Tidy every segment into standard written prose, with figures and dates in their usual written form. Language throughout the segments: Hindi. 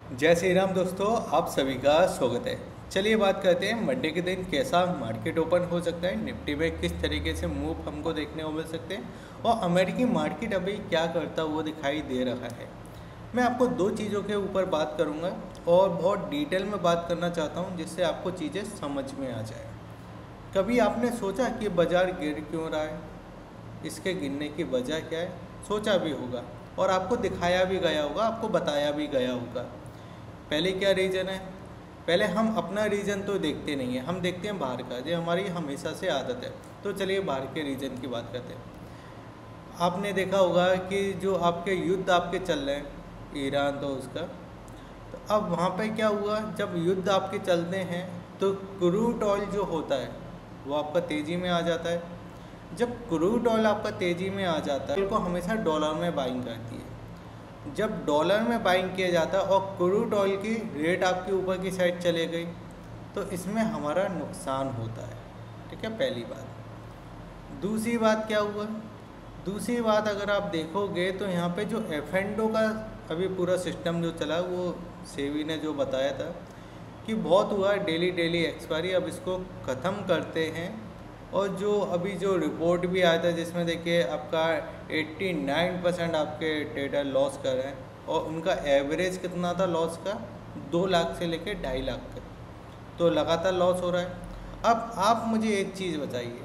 जय श्री राम दोस्तों, आप सभी का स्वागत है। चलिए बात करते हैं मंडे के दिन कैसा मार्केट ओपन हो सकता है, निफ्टी में किस तरीके से मूव हमको देखने को मिल सकते हैं और अमेरिकी मार्केट अभी क्या करता हुआ दिखाई दे रहा है। मैं आपको दो चीज़ों के ऊपर बात करूंगा और बहुत डिटेल में बात करना चाहता हूं जिससे आपको चीज़ें समझ में आ जाए। कभी आपने सोचा कि बाज़ार गिर क्यों रहा है, इसके गिरने की वजह क्या है? सोचा भी होगा और आपको दिखाया भी गया होगा, आपको बताया भी गया होगा। पहले क्या रीज़न है? पहले हम अपना रीज़न तो देखते नहीं है, हम देखते हैं बाहर का, जो हमारी हमेशा से आदत है। तो चलिए बाहर के रीज़न की बात करते हैं। आपने देखा होगा कि जो आपके युद्ध आपके चल रहे हैं, ईरान तो उसका, तो अब वहाँ पे क्या हुआ, जब युद्ध आपके चलते हैं तो क्रूड ऑयल जो होता है वो आपका तेज़ी में आ जाता है। जब क्रूड ऑयल आपका तेज़ी में आ जाता है, को हमेशा डॉलर में बाइंग करती है। जब डॉलर में बाइंग किया जाता है और क्रूड ऑयल की रेट आपके ऊपर की साइड चले गई तो इसमें हमारा नुकसान होता है। ठीक है, पहली बात। दूसरी बात क्या हुआ? दूसरी बात अगर आप देखोगे तो यहाँ पे जो एफ&ओ का अभी पूरा सिस्टम जो चला, वो सेबी ने जो बताया था कि बहुत हुआ डेली डेली एक्सपायरी, अब इसको ख़त्म करते हैं। और जो अभी जो रिपोर्ट भी आया था जिसमें देखिए आपका 89% आपके ट्रेडर लॉस कर रहे हैं और उनका एवरेज कितना था लॉस का, 2 लाख से लेके 2.5 लाख तक, तो लगातार लॉस हो रहा है। अब आप मुझे एक चीज़ बताइए,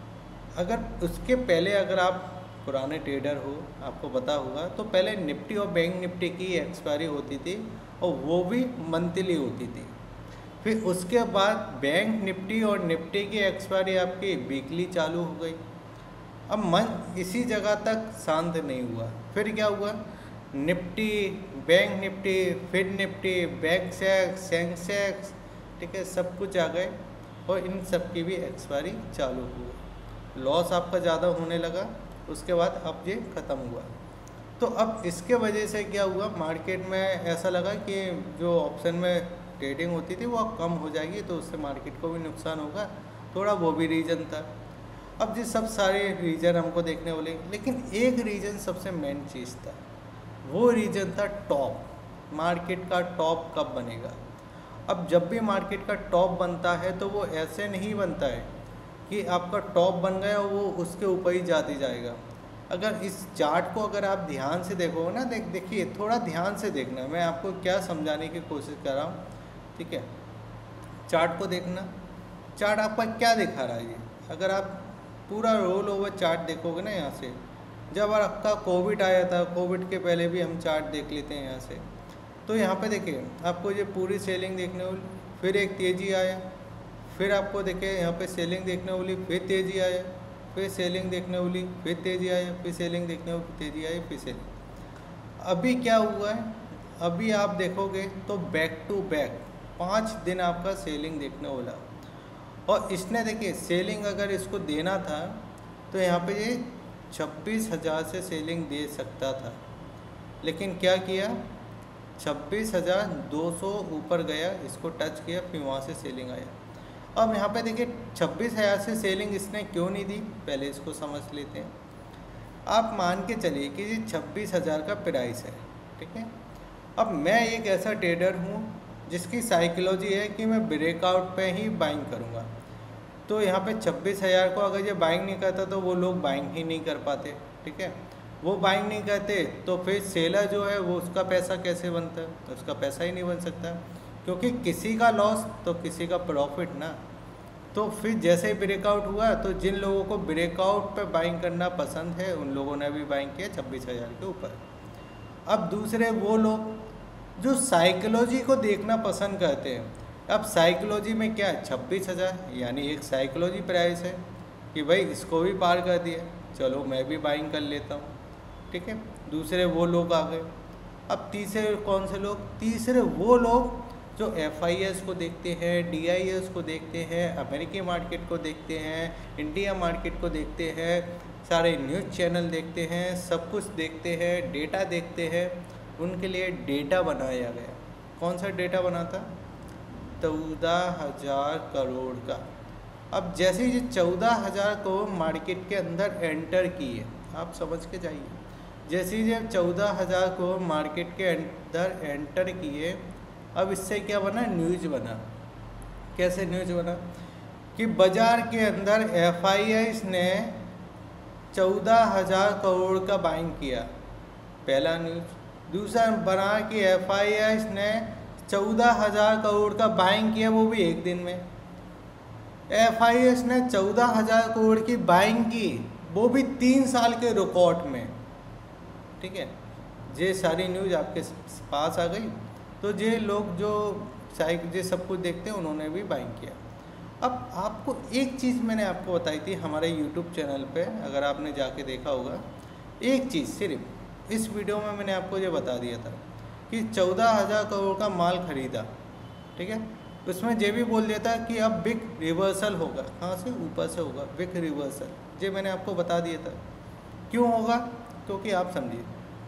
अगर उसके पहले अगर आप पुराने ट्रेडर हो, आपको पता होगा, तो पहले निफ्टी और बैंक निफ्टी की एक्सपायरी होती थी और वो भी मंथली होती थी। फिर उसके बाद बैंक निफ्टी और निफ्टी की एक्सपायरी आपकी वीकली चालू हो गई। अब मन इसी जगह तक शांत नहीं हुआ, फिर क्या हुआ, निफ्टी, बैंक निफ्टी, फिर निफ्टी, बैंक सेंसेक्स, ठीक है, सब कुछ आ गए और इन सब की भी एक्सपायरी चालू हुई। लॉस आपका ज़्यादा होने लगा, उसके बाद अब ये ख़त्म हुआ। तो अब इसके वजह से क्या हुआ, मार्केट में ऐसा लगा कि जो ऑप्शन में ट्रेडिंग होती थी वो अब कम हो जाएगी, तो उससे मार्केट को भी नुकसान होगा, थोड़ा वो भी रीज़न था। अब ये सब सारे रीज़न हमको देखने वाले, लेकिन एक रीज़न सबसे मेन चीज़ था, वो रीज़न था टॉप। मार्केट का टॉप कब बनेगा? अब जब भी मार्केट का टॉप बनता है तो वो ऐसे नहीं बनता है कि आपका टॉप बन गया और वो उसके ऊपर ही जाते जाएगा। अगर इस चार्ट को अगर आप ध्यान से देखोगे ना, देखिए थोड़ा ध्यान से देखना, मैं आपको क्या समझाने की कोशिश कर रहा हूँ। ठीक है, चार्ट को देखना। चार्ट आपका क्या दिखा रहा है ये? अगर आप पूरा रोल ओवर चार्ट देखोगे ना, यहाँ से जब आपका कोविड आया था, कोविड के पहले भी हम चार्ट देख लेते हैं यहाँ से, तो यहाँ पे देखिए आपको ये पूरी सेलिंग देखने को, फिर एक तेज़ी आया, फिर आपको देखिए यहाँ पे सेलिंग देखने को मिली, फिर तेज़ी आया, फिर सेलिंग देखने को मिली, फिर तेज़ी आया, फिर सेलिंग देखने को, तेज़ी आई, फिर सेलिंग। अभी क्या हुआ है, अभी आप देखोगे तो बैक टू बैक 5 दिन आपका सेलिंग देखने वाला। और इसने देखिए सेलिंग अगर इसको देना था तो यहाँ पे ये 26,000 से सेलिंग दे सकता था, लेकिन क्या किया, 26,200 ऊपर गया, इसको टच किया, फिर वहाँ से सेलिंग आया। अब यहाँ पे देखिए 26,000 से सेलिंग इसने क्यों नहीं दी, पहले इसको समझ लेते हैं। आप मान के चलिए कि ये 26,000 का प्राइस है, ठीक है। अब मैं एक ऐसा ट्रेडर हूँ जिसकी साइकोलॉजी है कि मैं ब्रेकआउट पे ही बाइंग करूँगा। तो यहाँ पे 26,000 को अगर ये बाइंग नहीं करता तो वो लोग बाइंग ही नहीं कर पाते, ठीक है। वो बाइंग नहीं करते तो फिर सेलर जो है वो उसका पैसा कैसे बनता है, तो उसका पैसा ही नहीं बन सकता, क्योंकि किसी का लॉस तो किसी का प्रॉफिट ना। तो फिर जैसे ही ब्रेकआउट हुआ तो जिन लोगों को ब्रेकआउट पे बाइंग करना पसंद है उन लोगों ने भी बाइंग किया 26,000 के ऊपर। अब दूसरे वो लोग जो साइकोलॉजी को देखना पसंद करते हैं, अब साइकोलॉजी में क्या है, 26,000 यानी एक साइकोलॉजी प्राइस है कि भाई इसको भी पार कर दिया, चलो मैं भी बाइंग कर लेता हूँ, ठीक है। दूसरे वो लोग आ गए। अब तीसरे कौन से लोग, तीसरे वो लोग जो FIS को देखते हैं, DIS को देखते हैं, अमेरिकी मार्केट को देखते हैं, इंडिया मार्केट को देखते हैं, सारे न्यूज़ चैनल देखते हैं, सब कुछ देखते हैं, डेटा देखते हैं। उनके लिए डेटा बनाया गया। कौन सा डेटा बना था, 14,000 करोड़ का। अब जैसे ये 14,000 करोड़ मार्केट के अंदर एंटर किए, आप समझ के जाइए, जैसे ही जब 14,000 को मार्केट के अंदर एंटर किए, अब इससे क्या बना, न्यूज बना। कैसे न्यूज बना कि बाजार के अंदर FIIs ने 14,000 करोड़ का बाइंग किया, पहला न्यूज। दूसरा बना कि FIIs ने 14,000 करोड़ का बाइंग किया, वो भी एक दिन में। FIIs ने 14,000 करोड़ की बाइंग की, वो भी 3 साल के रिकॉर्ड में। ठीक है, ये सारी न्यूज़ आपके पास आ गई। तो ये लोग जो ये सब कुछ देखते हैं, उन्होंने भी बाइंग किया। अब आपको एक चीज़ मैंने आपको बताई थी हमारे YouTube चैनल पे, अगर आपने जाके देखा होगा, एक चीज़ सिर्फ इस वीडियो में मैंने आपको ये बता दिया था कि 14,000 करोड़ का माल खरीदा। ठीक है, उसमें ये भी बोल दिया था कि अब बिग रिवर्सल होगा। कहाँ से? ऊपर से होगा बिग रिवर्सल। ये मैंने आपको बता दिया था। क्यों होगा? क्योंकि आप समझिए,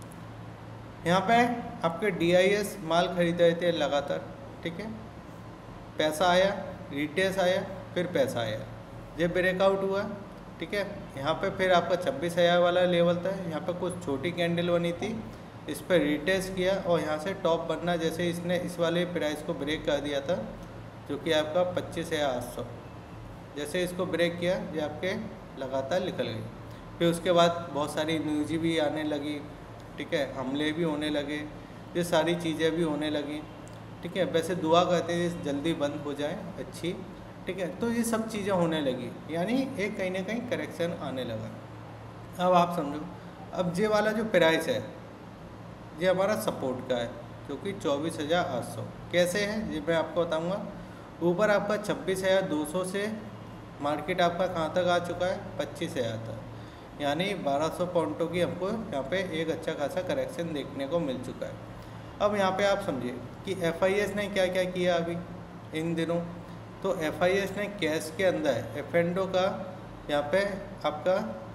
यहाँ पे आपके DIS माल खरीद रहे थे लगातार। ठीक है, पैसा आया, रिटेल्स आया, फिर पैसा आया, ये ब्रेकआउट हुआ। ठीक है, यहाँ पे फिर आपका 26,000 वाला लेवल था, यहाँ पे कुछ छोटी कैंडल बनी थी, इस पर रिटेस्ट किया और यहाँ से टॉप बनना, जैसे इसने इस वाले प्राइस को ब्रेक कर दिया था जो कि आपका 25,800। जैसे इसको ब्रेक किया, ये आपके लगातार निकल गई। फिर उसके बाद बहुत सारी न्यूज़ भी आने लगी। ठीक है, हमले भी होने लगे, ये सारी चीज़ें भी होने लगी। ठीक है, वैसे दुआ करते हैं जल्दी बंद हो जाए अच्छी। ठीक है, तो ये सब चीज़ें होने लगी, यानी एक कहीं ना कहीं करेक्शन आने लगा। अब आप समझो, अब ये वाला जो प्राइस है, ये हमारा सपोर्ट का है, जो कि 24,800। कैसे है ये मैं आपको बताऊंगा। ऊपर आपका 26,200 से मार्केट आपका कहाँ तक आ चुका है, 25,000 तक, यानी 1,200 पॉइंटों की हमको यहाँ पे एक अच्छा खासा करेक्शन देखने को मिल चुका है। अब यहाँ पे आप समझिए कि FIIs ने क्या क्या किया अभी इन दिनों। तो FIIs ने कैश के अंदर F&O का, यहाँ पे आपका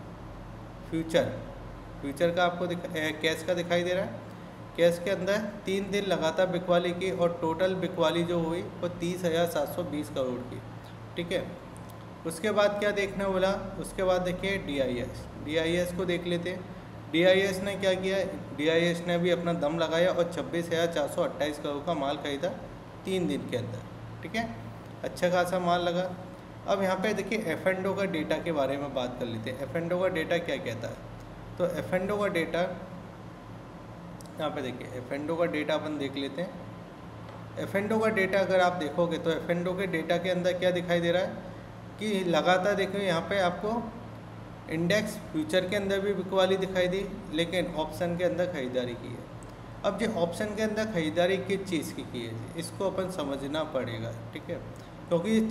फ्यूचर का आपको कैश का दिखाई दे रहा है। कैश के अंदर 3 दिन लगातार बिकवाली की और टोटल बिकवाली जो हुई वो 30,720 करोड़ की। ठीक है, उसके बाद क्या देखने बोला, उसके बाद देखिए DIS को देख लेते हैं। DIS ने क्या किया, DIS ने भी अपना दम लगाया और 26,428 करोड़ का माल खरीदा 3 दिन के अंदर। ठीक है, अच्छा खासा माल लगा। अब यहाँ पे देखिए F&O का डेटा के बारे में बात कर लेते हैं। F&O का डेटा क्या कहता है, तो F&O का डेटा यहाँ पे देखिए, F&O का डेटा अपन देख लेते हैं। F&O का डेटा अगर आप देखोगे तो F&O के डेटा के अंदर क्या दिखाई दे रहा है कि लगातार देखो यहाँ पे आपको इंडेक्स फ्यूचर के अंदर भी बिकवाली दिखाई दी, लेकिन ऑप्शन के अंदर खरीदारी की है। अब जो ऑप्शन के अंदर खरीदारी किस चीज़ की है, इसको अपन समझना पड़ेगा। ठीक है, क्योंकि ये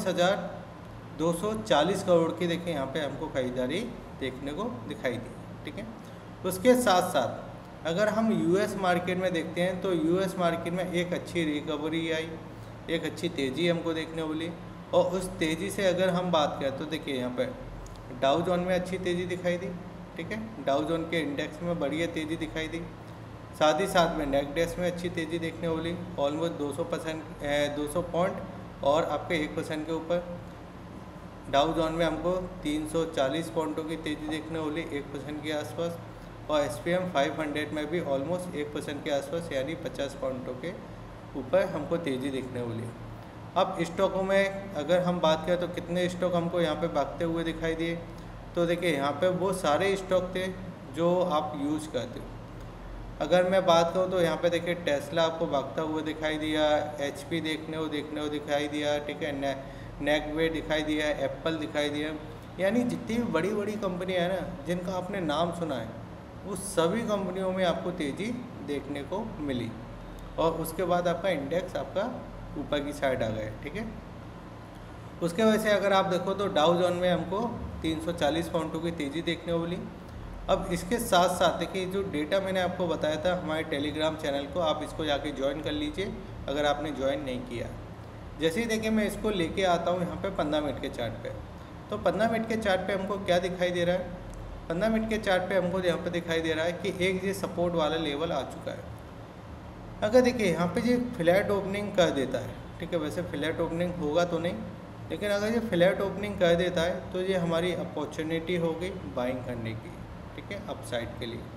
44,240 करोड़ की देखिए यहाँ पे हमको खरीदारी देखने को दिखाई दी। ठीक है, उसके साथ साथ अगर हम US मार्केट में देखते हैं तो US मार्केट में एक अच्छी रिकवरी आई, एक अच्छी तेज़ी हमको देखने को मिली। और उस तेज़ी से अगर हम बात करें तो देखिए यहाँ पे डाउ जोन में अच्छी तेज़ी दिखाई दी। ठीक है, डाउ जोन के इंडेक्स में बढ़िया तेज़ी दिखाई दी, साथ ही साथ में नेस्डैक में अच्छी तेज़ी देखने को मिली, ऑलमोस्ट 200 पॉइंट और आपके 1% के ऊपर। डाउ जोन में हमको 340 पॉइंटों की तेज़ी देखने को मिली 1% के आसपास, और SPM 500 में भी ऑलमोस्ट 1% के आसपास, यानी 50 पॉइंटों के ऊपर हमको तेज़ी देखने को मिली। अब स्टॉकों में अगर हम बात करें तो कितने स्टॉक हमको यहाँ पे भागते हुए दिखाई दिए, तो देखिए यहाँ पे वो सारे स्टॉक थे जो आप यूज़ करते हो। अगर मैं बात करूँ तो यहाँ पे देखिए टेस्ला आपको भागता हुआ दिखाई दिया, HP देखने को दिखाई दिया। ठीक है, नेकवे दिखाई दिया, एप्पल दिखाई दिया, यानी जितनी भी बड़ी बड़ी कंपनियाँ हैं ना जिनका आपने नाम सुना है, वो सभी कंपनियों में आपको तेज़ी देखने को मिली। और उसके बाद आपका इंडेक्स आपका ऊपर की साइड आ गया। ठीक है, उसके वजह से अगर आप देखो तो डाउ जोन में हमको 340 पॉइंटों की तेज़ी देखने को मिली। अब इसके साथ साथ देखिए जो डेटा मैंने आपको बताया था हमारे टेलीग्राम चैनल को, आप इसको जाके ज्वाइन कर लीजिए अगर आपने ज्वाइन नहीं किया। जैसे ही देखिए मैं इसको लेके आता हूँ यहाँ पे 15 मिनट के चार्ट पे, तो 15 मिनट के चार्ट पे हमको क्या दिखाई दे रहा है, 15 मिनट के चार्ट पे हमको यहाँ पे दिखाई दे रहा है कि एक ये सपोर्ट वाला लेवल आ चुका है। अगर देखिए यहाँ पे ये फ्लैट ओपनिंग कर देता है, ठीक है, वैसे फ्लैट ओपनिंग होगा तो नहीं, लेकिन अगर ये फ्लैट ओपनिंग कर देता है तो ये हमारी अपॉर्चुनिटी हो गई बाइंग करने की। ठीक है, अपसाइड के लिए,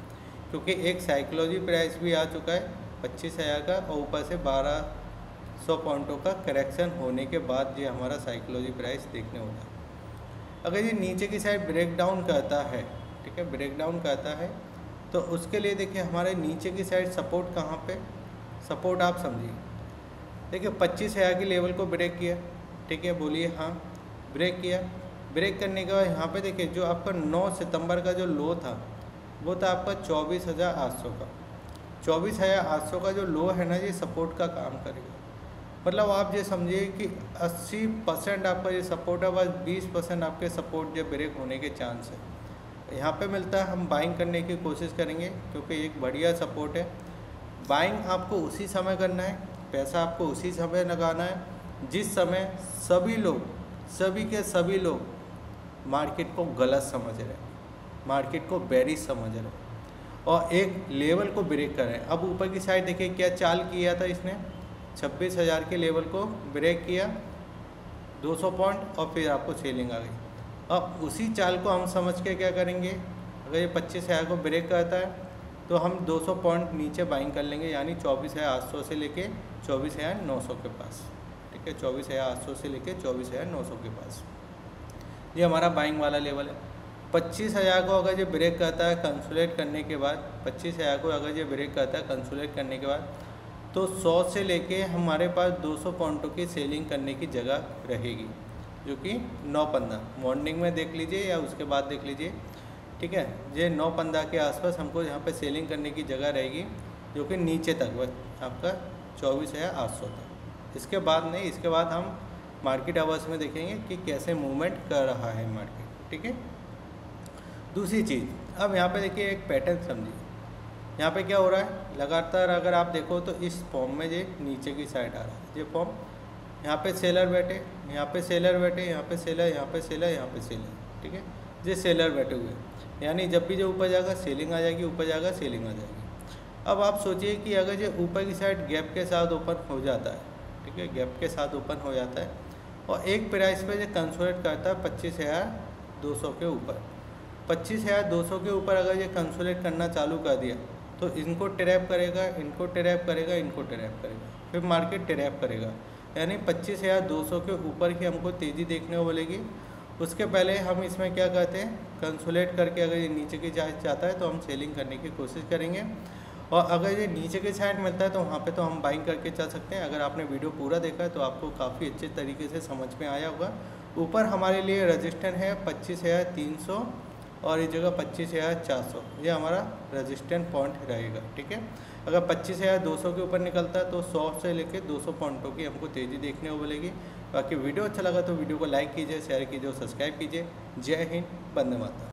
क्योंकि एक साइकोलॉजी प्राइस भी आ चुका है 25,000 का, और ऊपर से 1200 पॉइंटों का करेक्शन होने के बाद ये हमारा साइकोलॉजी प्राइस देखने होगा। अगर ये नीचे की साइड ब्रेक डाउन करता है, ठीक है, ब्रेक डाउन करता है, तो उसके लिए देखिए हमारे नीचे की साइड सपोर्ट कहाँ पे, सपोर्ट आप समझिए, देखिए 25,000 की लेवल को ब्रेक किया, ठीक है, बोलिए हाँ, ब्रेक किया। ब्रेक करने के बाद यहाँ पे देखिए जो आपका 9 सितंबर का जो लो था वो था आपका 24,800 का। 24,800 का जो लो है ना, ये सपोर्ट का काम करेगा। मतलब आप ये समझिए कि 80% आपका ये सपोर्ट है, बस 20% आपके सपोर्ट जो ब्रेक होने के चांस है। यहाँ पे मिलता है, हम बाइंग करने की कोशिश करेंगे क्योंकि एक बढ़िया सपोर्ट है। बाइंग आपको उसी समय करना है, पैसा आपको उसी समय लगाना है जिस समय सभी के सभी लोग मार्केट को गलत समझ रहे हैं, मार्केट को बेरिश समझ रहे हैं और एक लेवल को ब्रेक कर रहे हैं। अब ऊपर की साइड देखिए क्या चाल किया था इसने, 26,000 के लेवल को ब्रेक किया 200 पॉइंट और फिर आपको सेलिंग आ गई। अब उसी चाल को हम समझ के क्या करेंगे, अगर ये 25,000 को ब्रेक करता है तो हम 200 पॉइंट नीचे बाइंग कर लेंगे, यानी 24,800 से लेके 24,900 के पास, ठीक है, 24,800 से लेके 24,900 के पास ये हमारा बाइंग वाला लेवल है। 25,000 को अगर ये ब्रेक करता है कंसोलिडेट करने के बाद, 25,000 को अगर ये ब्रेक करता है कंसोलिडेट करने के बाद, तो 100 से लेके हमारे पास 200 पॉइंटों की सेलिंग करने की जगह रहेगी, जो कि 9-15 मॉर्निंग में देख लीजिए या उसके बाद देख लीजिए, ठीक है। ये 9-15 के आसपास हमको यहाँ पे सेलिंग करने की जगह रहेगी, जो कि नीचे तक बस आपका 24,800 तक। इसके बाद नहीं, इसके बाद हम मार्केट आवर्स में देखेंगे कि कैसे मूवमेंट कर रहा है मार्केट, ठीक है। दूसरी चीज़, अब यहाँ पे देखिए एक पैटर्न समझिए, यहाँ पे क्या हो रहा है, लगातार अगर आप देखो तो इस फॉर्म में ये नीचे की साइड आ रहा है, ये फॉर्म, यहाँ पे सेलर बैठे, यहाँ पे सेलर बैठे, यहाँ पे सेलर, यहाँ पे सेलर, यहाँ पे सेलर, ठीक है, ये सेलर बैठे हुए, यानी जब भी जो ऊपर जाएगा सेलिंग आ जाएगी, ऊपर जाएगा सेलिंग आ जाएगी। अब आप सोचिए कि अगर ये ऊपर की साइड गैप के साथ ओपन हो जाता है, ठीक है, गैप के साथ ओपन हो जाता है और एक प्राइस पे ये कंसोलिडेट करता है 25,200 के ऊपर, 25,200 के ऊपर अगर ये कंसोलिडेट करना चालू कर दिया तो इनको ट्रैप करेगा, इनको ट्रैप करेगा, इनको ट्रैप करेगा, फिर मार्केट ट्रैप करेगा, यानी 25,200 के ऊपर की हमको तेज़ी देखने को मिलेगी। उसके पहले हम इसमें क्या करते हैं, कंसोलिडेट करके अगर ये नीचे की साइड जाता है तो हम सेलिंग करने की कोशिश करेंगे, और अगर ये नीचे की साइड मिलता है तो वहाँ पे तो हम बाइंग करके चल सकते हैं। अगर आपने वीडियो पूरा देखा है तो आपको काफ़ी अच्छे तरीके से समझ में आया होगा। ऊपर हमारे लिए रजिस्टेंस है 25,300 और इस जगह 25,400, ये हमारा रजिस्टेंस पॉइंट रहेगा, ठीक है। अगर 25,200 के ऊपर निकलता है तो 100 से लेकर 200 पॉइंटों की हमको तेज़ी देखने को मिलेगी। बाकी वीडियो अच्छा लगा तो वीडियो को लाइक कीजिए, शेयर कीजिए और सब्सक्राइब कीजिए। जय हिंद, वंदे मातरम।